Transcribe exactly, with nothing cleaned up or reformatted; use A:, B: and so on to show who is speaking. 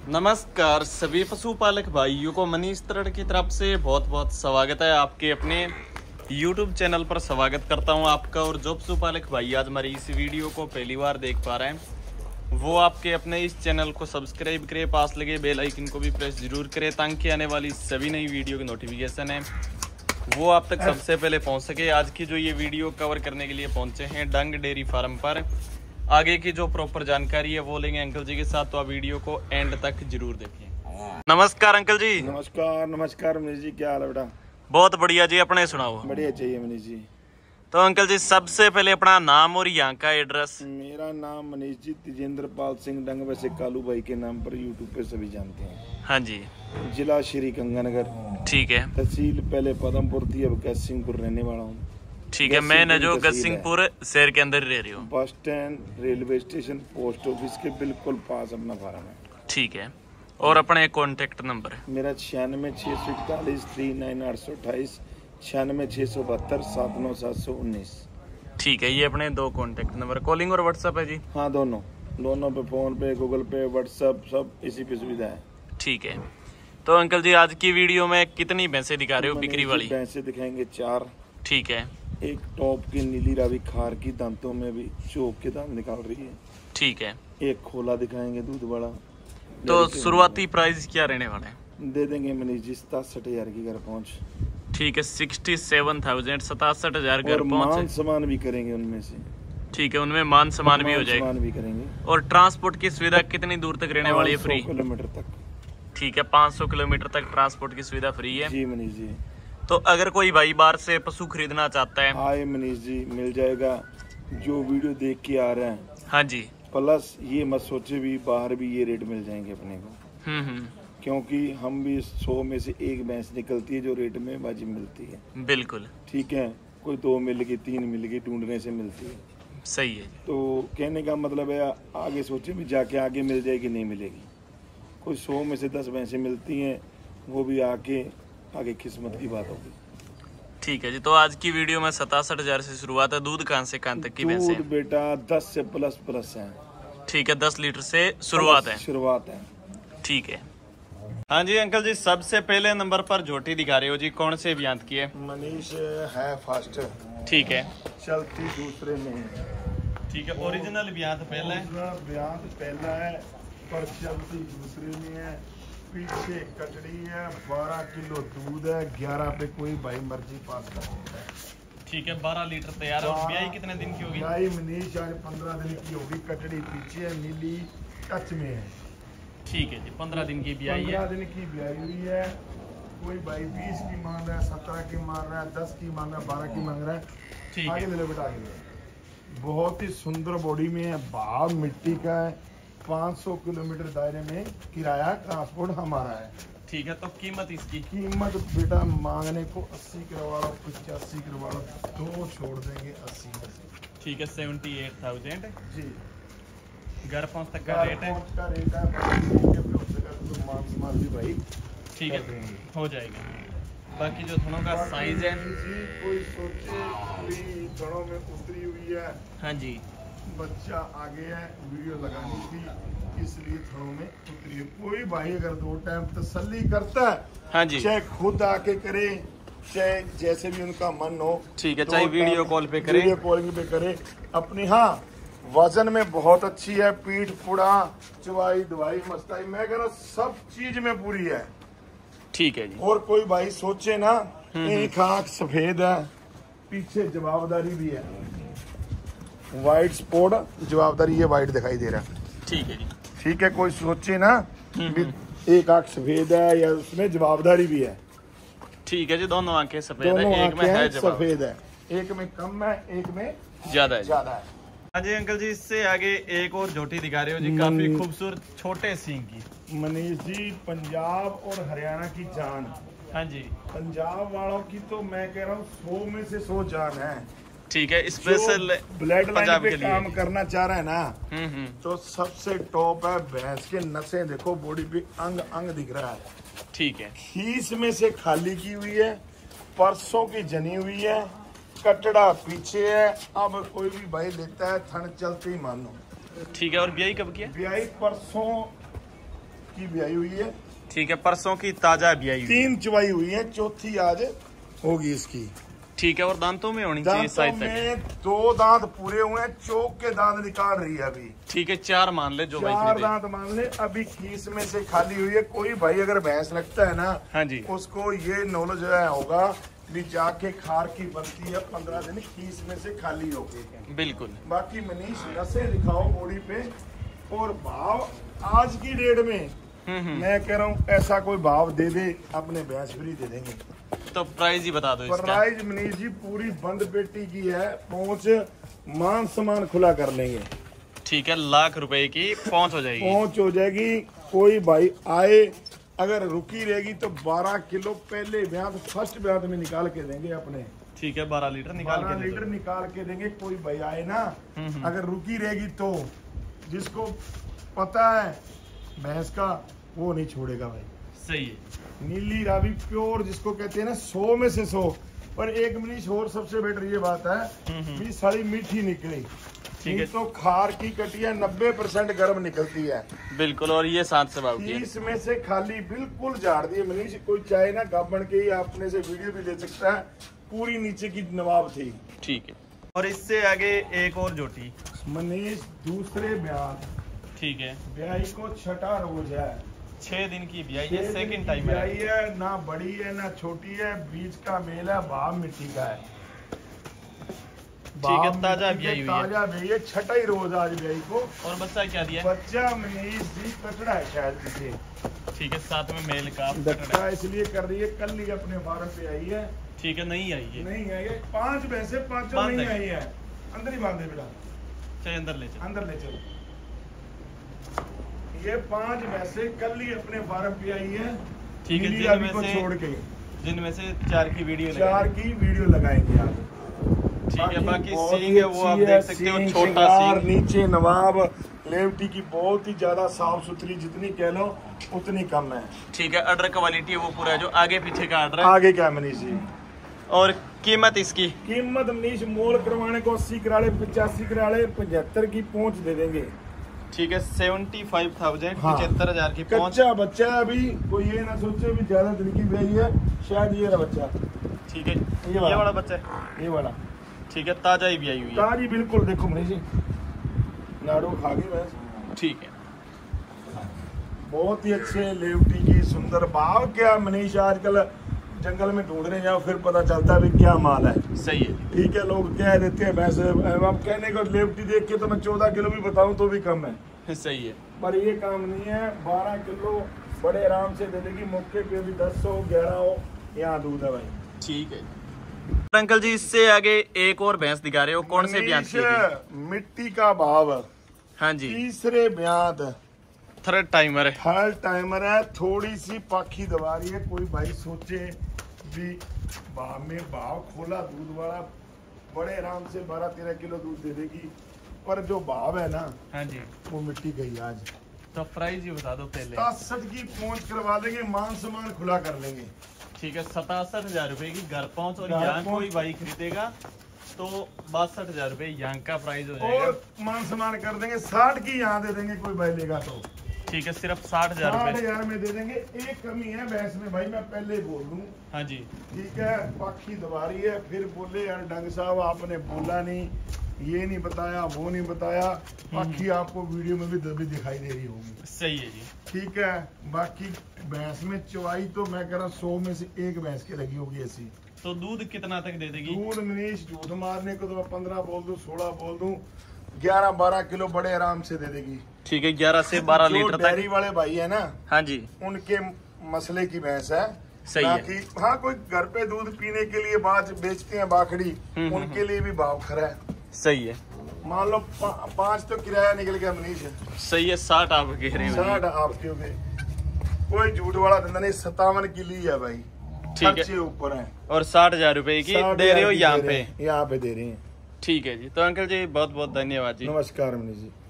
A: नमस्कार सभी पशुपालक भाइयों को मनीष तरड़ की तरफ से बहुत बहुत स्वागत है। आपके अपने YouTube चैनल पर स्वागत करता हूं आपका। और जो पशुपालक भाई आज हमारी इस वीडियो को पहली बार देख पा रहे हैं वो आपके अपने इस चैनल को सब्सक्राइब करें, पास लगे बेल आइकन को भी प्रेस जरूर करें ताकि आने वाली सभी नई वीडियो की नोटिफिकेशन है वो आप तक सबसे पहले पहुंच सके। आज की जो ये वीडियो कवर करने के लिए पहुंचे हैं डंग डेयरी फार्म पर। आगे की जो प्रॉपर जानकारी है वो लेंगे अंकल जी के साथ, तो आप वीडियो को एंड तक जरूर देखिए। नमस्कार अंकल जी।
B: नमस्कार नमस्कार मनीष जी, क्या हाल है बेटा?
A: बहुत बढ़िया जी, अपने सुनाओ।
B: बढ़िया चाहिए मनीष जी।
A: तो अंकल जी सबसे पहले अपना नाम और यहाँ का एड्रेस।
B: मेरा नाम मनीष जी तेजेंद्र पाल सिंह डंग, वैसे कालू भाई के नाम पर यूट्यूब पे सभी जानते हैं।
A: हाँ जी।
B: जिला श्री गंगानगर, ठीक है। तहसील पहले पदमपुर थी, अब गसिंगपुर रहने वाला हूँ।
A: ठीक है, मैं न जो गसिंगपुर शहर के अंदर रह रही हूँ।
B: Bus stand, railway station, post office के बिल्कुल पास अपना फार्म है।
A: ठीक है, और अपने कॉन्टेक्ट नंबर है
B: मेरा छियानवे छः सौ इकतालीस थ्री नाइन आठ सौ अट्ठाईस छियानवे छः सौ बहत्तर सात नौ सात सौ उन्नीस।
A: ठीक है, ये अपने दो कॉन्टेक्ट नंबर, कॉलिंग और व्हाट्सएप है जी?
B: हाँ, दोनों दोनों पे, फोन पे, गूगल पे, व्हाट्सएप सब इसी पे सुविधा है।
A: ठीक है, तो अंकल जी आज की वीडियो में कितनी भैंसे दिखा रहे हो बिक्री वाली?
B: भैंसे दिखाएंगे चार।
A: ठीक है।
B: एक टॉप की नीली रावी खार की, दांतों में भी चौक के दांत निकाल रही है।
A: ठीक है।
B: एक खोला दिखाएंगे दूध बड़ा।
A: तो शुरुआती प्राइस क्या रहने वाला है?
B: दे देंगे मनीष जी सतासठ हजार की घर पहुँच।
A: ठीक है, सिक्सटी सेवन थाउजेंड सतासठ हजार घर पहुँच।
B: मान सम्मान भी करेंगे उनमें से।
A: ठीक है, उनमें मान सम्मान भी हो जाएगा।
B: मान भी करेंगे।
A: और ट्रांसपोर्ट की सुविधा कितनी दूर तक रहने वाली है? फ्री
B: किलोमीटर तक।
A: ठीक है, पाँच सौ किलोमीटर तक ट्रांसपोर्ट की सुविधा फ्री है
B: जी मनीष जी।
A: तो अगर कोई भाई बाहर से पशु खरीदना चाहता है,
B: आए मनीष जी, मिल जाएगा। जो वीडियो देख के आ रहे हैं,
A: हाँ जी,
B: प्लस ये मत सोचे भी बाहर भी ये रेट मिल जाएंगे अपने को।
A: हम्म हम्म
B: क्योंकि हम भी सौ में से एक भैंस निकलती है जो रेट में वाजिब मिलती है।
A: बिल्कुल
B: ठीक है, कोई दो मिल गई, तीन मिल गई, ढूंढने से मिलती है।
A: सही है।
B: तो कहने का मतलब है आगे सोचे भी जाके आगे मिल जाएगी, नहीं मिलेगी। कोई सौ में से दस भैंसें मिलती हैं, वो भी आके आगे किस्मत की बात होगी।
A: ठीक है जी, तो आज की वीडियो में सतासठ हजार से शुरुआत है। दूध कहाँ से कहाँ तक की भैंस है?
B: दूध बेटा दस से प्लस प्लस है।
A: ठीक है, दस लीटर से शुरुआत है।
B: शुरुआत है।
A: ठीक है। हाँ जी अंकल जी, सबसे पहले नंबर पर झोटी दिखा रहे हो जी, कौन से ब्यांत की है?
B: मनीष है फर्स्ट। ठीक
A: है,
B: चलती दूसरे में।
A: ठीक है, ओरिजिनल ब्यांत पहला है।
B: ब्यांत पहला है पर चलती दूसरे में है। पीछे कटड़ी है, बारह किलो दूध है, ग्यारह पे कोई भाई मर्जी पास कर सकता है।
A: ठीक है, बारह लीटर तैयार है। और ब्याई कितने दिन की होगी?
B: ब्याई मनीष आज पंद्रह दिन की होगी। कटड़ी पीछे है, नीली टच में है। ठीक
A: है जी, पंद्रह दिन की ब्याई है।
B: पंद्रह दिन की ब्याई हुई है। कोई भाई बीस की मांग रहा है, सत्रह की मांग रहा है, दस की मांग रहा है, बारह की मांग रहा है। ठीक है, ले बेटा आगे। बहुत ही सुंदर बॉडी में है, भाव मिट्टी का है। पाँच सौ किलोमीटर दायरे में किराया ट्रांसपोर्ट हमारा है। ठीक है, तो कीमत इसकी? कीमत बेटा मांगने को अस्सी करवा लो, पचासी करवा लो, दो छोड़ देंगे अस्सी में से। ठीक है, सेवेंटी एट थाउजेंड जी। घर पहुंच तक का रेट है? का रेट है तो मान सम्मान भी भाई ठीक है हो जाएगा। बाकी जो थनों का साइज है, कोई सोचे कोई थनों में उतरी हुई है। हाँ जी, बच्चा आगे है, वीडियो लगानी थी इसलिए थनों में उतरी है। कोई भाई अगर दो टाइम तसल्ली करता है, हाँ जी, चाहे खुद आके करे, चाहे जैसे भी उनका मन हो, ठीक है, चाहे वीडियो कॉल पे करे, वीडियो कॉलिंग पे करे अपनी। हाँ, वजन में बहुत अच्छी है, पीठ पुड़ा, चवाई दवाई मस्ताई, मैं कह रहा सब चीज में पूरी है। ठीक है जी। और कोई भाई सोचे ना, एक आंख सफेद है, पीछे जवाबदारी भी है, वाइट स्पॉट जवाबदारी, ये वाइट दिखाई दे रहा है। ठीक है जी। ठीक है, कोई सोचे ना एक आंख सफेद है या उसमें जवाबदारी भी है। ठीक है जी, दोनों आंखें सफेद है, एक में है सफेद है, एक में कम है, एक में ज्यादा है। ज्यादा है। हाँ जी अंकल जी, इससे आगे एक और झोटी दिखा रहे हो जी, काफी खूबसूरत छोटे सींग की। मनीष जी, पंजाब और हरियाणा की जान। हाँ जी, पंजाब वालों की तो मैं कह रहा हूँ सौ में से सौ जान है। ठीक है, स्पेशल ब्लड लाइन पे काम करना चाह रहे हैं ना, तो सबसे टॉप है। भैंस के नसें देखो, बॉडी पे अंग अंग दिख रहा है। ठीक है, खीस में से खाली की हुई है, परसों की जनी हुई है, कटड़ा पीछे है। अब कोई भी भाई लेता है, थन चलते ही मानो। ठीक है, और ब्याई कब की है? ब्याई परसों की ब्याई हुई है।
A: ठीक है, परसों की ताजा ब्याई हुई।
B: तीन चुवाई हुई है, चौथी आज होगी इसकी।
A: ठीक है, और दांतों में होनी चाहिए
B: दांतों में दो दांत पूरे हुए हैं, चौक के दांत निकाल रही है अभी।
A: ठीक है, चार मान ले जो भाई
B: चार दांत मान ले, अभी खीस में से खाली हुई है। कोई भाई अगर भैंस लगता है ना,
A: हाँ जी,
B: उसको ये नॉलेज होगा भी जाके खार की बनती है पंद्रह दिन खीस में से खाली होके।
A: बिल्कुल।
B: बाकी मनीष नसें दिखाओ बॉडी पे, और भाव आज की डेट में मैं कह रहा हूँ ऐसा कोई भाव दे दे अपने भैंस फ्री दे देंगे।
A: तो प्राइस ही बता दो इसका।
B: प्राइस मनीष जी पूरी बंद पेटी की है, पहुंच मान समान खुला कर लेंगे।
A: ठीक है, लाख रुपए की पहुंच हो जाएगी।
B: पहुंच हो जाएगी। कोई भाई आए अगर रुकी रहेगी तो बारह किलो पहले ब्याज फर्स्ट ब्याज में निकाल के देंगे अपने।
A: ठीक है, बारह लीटर निकाल के
B: लीटर निकाल के देंगे। कोई भाई आए ना, अगर रुकी रहेगी तो जिसको पता है भैंस का वो नहीं छोड़ेगा भाई।
A: सही है।
B: नीली रावी प्योर जिसको कहते हैं ना, सौ में से सौ। पर एक मनीष और सबसे बेटर ये बात है भी सारी मीठी निकली। ठीक है, तो खार की कटिया नब्बे परसेंट गर्म निकलती है।
A: बिल्कुल, और ये सात से बाव की है।
B: इसमें से खाली बिल्कुल झाड़ दिए मनीष। कोई चाहे ना गाबन के ही अपने से वीडियो भी ले सकता है। पूरी नीचे की नवाब थी।
A: ठीक है, और इससे आगे एक और जोटी
B: मनीष दूसरे ब्याह।
A: ठीक है,
B: ब्याही को छठा रोज है,
A: छह दिन की ब्याई है, सेकंड टाइम है।
B: है ना, बड़ी है ना छोटी है, बीच का मेल है, भाव मिट्टी का है।
A: ठीक है, ताजा ब्याई हुई है।
B: ताजा ब्याई है, छठा ही रोज आज ब्याई को।
A: और बच्चा क्या दिया?
B: बच्चा मनीष जी कटड़ा है शायद पीछे।
A: ठीक है, साथ में मेल का
B: बच्चा इसलिए कर रही है, कल ही अपने फार्म पे आई है।
A: ठीक है, नहीं आई है,
B: नहीं आई है। पांच भैंसे पांचों नहीं आई है। अंदर ही बांधे बेटा,
A: चल अंदर ले चल,
B: अंदर ले चलो। ये पांच भैंसे कल ही अपने फार्म पे आई है।
A: ठीक है, जिनमें
B: को
A: से
B: छोड़ के
A: जिनमें से चार की वीडियो
B: चार की वीडियो लगाएंगे आज।
A: ठीक है, बाकी सींग है वो आप देख सकते हो, छोटा सींग,
B: नीचे नवाब लेवटी की बहुत ही ज्यादा साफ सुथरी, जितनी कह लो उतनी कम है।
A: ठीक है, अडर क्वालिटी है वो पूरा, जो आगे पीछे का अडर है।
B: आगे क्या मनीष जी?
A: और कीमत इसकी?
B: कीमत मनीष मोल करवाने को अस्सी कराले, पचासी कराले, पचहत्तर की पहुंच दे देंगे।
A: ठीक है, सेवेंटी फाइव थाउजेंड,
B: हाँ।
A: पचहत्तर हजार की पहुंच।
B: कच्चा बच्चा है अभी, कोई ये ना सोचे भी ज्यादा दिन की ब्याई है, शायद ये रहा बच्चा।
A: ठीक है, ये
B: ये वाला,
A: वाला बच्चा है,
B: ये वाला।
A: ठीक है, ताजा ही ब्याई हुई है।
B: ताजी बिल्कुल, देखो मनीष जी नाड़ू खा गई भैंस।
A: ठीक है,
B: बहुत ही अच्छे लेवटी की सुंदर भाव। क्या मनीष आजकल जंगल में ढूंढने जाओ फिर पता चलता है भी क्या माल है।
A: सही है।
B: ठीक है, लोग कह देते हैं भैंस, अब कहने को लेवटी देख के तो मैं चौदह किलो भी बताऊं तो भी कम है।
A: सही है,
B: पर ये काम नहीं है। बारह किलो बड़े आराम से दे देगी। मौके पे भी दस हो ग्यारह हो, यहाँ दूध है भाई।
A: ठीक है अंकल जी, इससे आगे एक और भैंस दिखा रहे हो, कौन से ब्याज की?
B: मिट्टी का भाव।
A: हाँ जी,
B: तीसरे ब्याज,
A: थर्ड टाइमर है।
B: थर्ड टाइमर है। थोड़ी सी पाखी दबा रही है। कोई भाई सोचे भी भाव में भाव खोला दूध वाला, बड़े आराम से बारह तेरह किलो दूध दे देगी। पर जो भाव है ना,
A: हाँ जी,
B: वो मिट्टी गई आज।
A: तो प्राइस ही बता दो पहले।
B: सतासठ की पहुंच करवा देंगे, मान सम्मान खुला कर लेंगे।
A: ठीक है, सतासठ हजार रुपए की घर पहुंच। और
B: घर
A: यहाँ
B: पहुंच।
A: कोई भाई खरीदेगा तो बासठ हजार रुपए यहाँ का प्राइस हो जाएगा।
B: और मान सम्मान कर देंगे, साठ की यहाँ दे देंगे कोई भाई लेगा तो।
A: ठीक है, सिर्फ साठ हजार
B: साठ
A: रुपए।
B: हजार में दे देंगे। एक कमी है भैंस में भाई, मैं पहले ही बोल दूं।
A: हाँ जी,
B: ठीक है, पाखी दबा रही है, फिर बोले यार डंग साहब आपने बोला नहीं, ये नहीं बताया, वो नहीं बताया। पाखी आपको वीडियो में भी भी दिखाई दे रही होगी।
A: सही है जी।
B: ठीक है, बाकी भैंस में चवाई तो मैं कह रहा सौ में से एक भैंस की लगी होगी ऐसी।
A: तो दूध कितना तक दे देगी?
B: दूध मनीष झूठ मारने को तो मैं पंद्रह बोल दूं, सोलह बोल दूं, ग्यारह बारह किलो बड़े आराम से दे देगी।
A: ठीक है, ग्यारह से बारह लीटर तक।
B: डेयरी वाले भाई है ना,
A: हाँ जी,
B: उनके मसले की भैंस है।
A: सही है।
B: कि हाँ, कोई घर पे दूध पीने के लिए बाज बेचते हैं बाखड़ी, उनके लिए भी भाव खरा है।
A: सही है।
B: मान लो पा, पांच तो किराया निकल गया मनीष।
A: सही है, साठ आप कह रहे हो।
B: साठ आपके हो गए। कोई झूठ वाला धंधा नहीं। सत्तावन की ली है भाई,
A: ठीक है,
B: ऊपर है।
A: और साठ हजार रुपए की दे रहे हो यहाँ पे?
B: यहाँ पे दे रही है।
A: ठीक है जी, तो अंकल जी बहुत बहुत धन्यवाद जी।
B: नमस्कार मनीष जी।